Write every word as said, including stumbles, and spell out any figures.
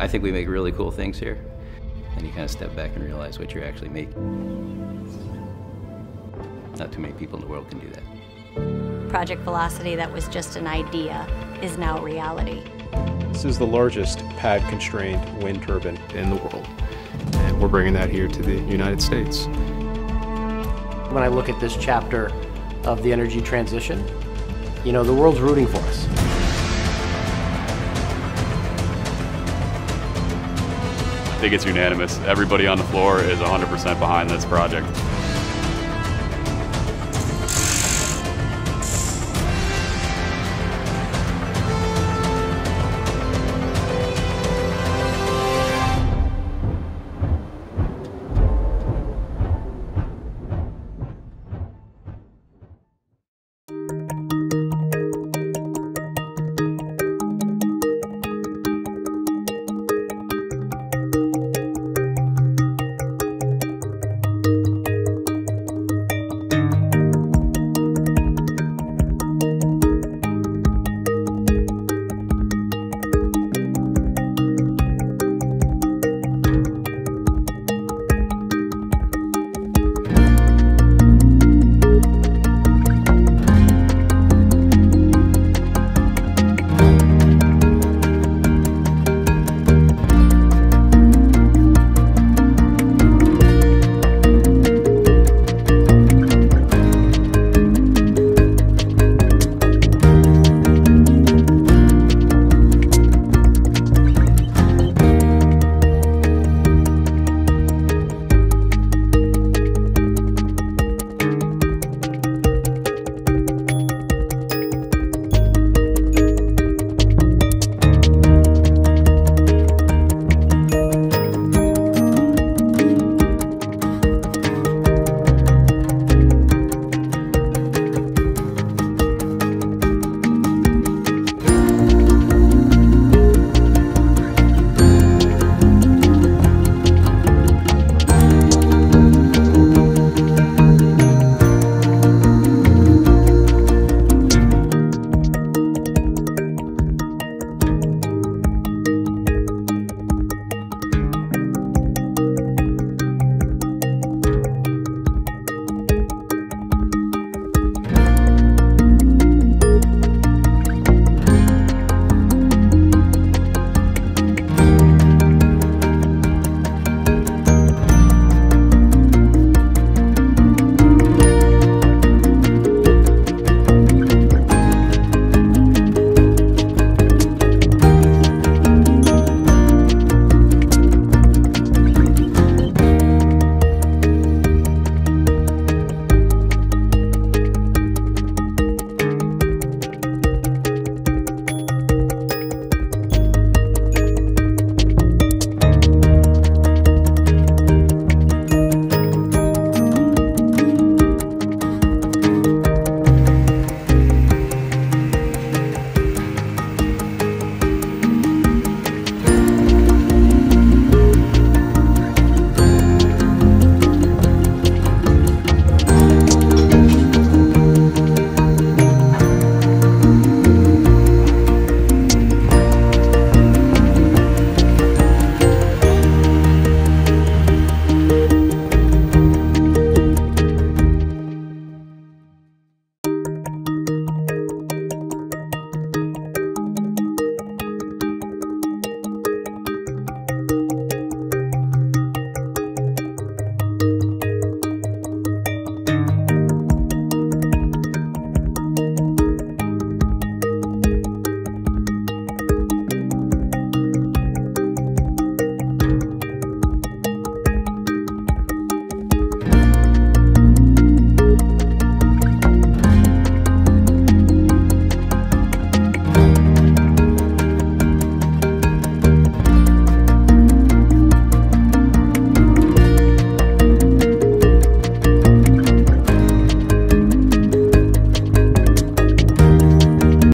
I think we make really cool things here, and you kind of step back and realize what you're actually making. Not too many people in the world can do that. Project Velocity, that was just an idea, is now reality. This is the largest pad-constrained wind turbine in the world, and we're bringing that here to the United States. When I look at this chapter of the energy transition, you know, the world's rooting for us. I think it's unanimous. Everybody on the floor is one hundred percent behind this project.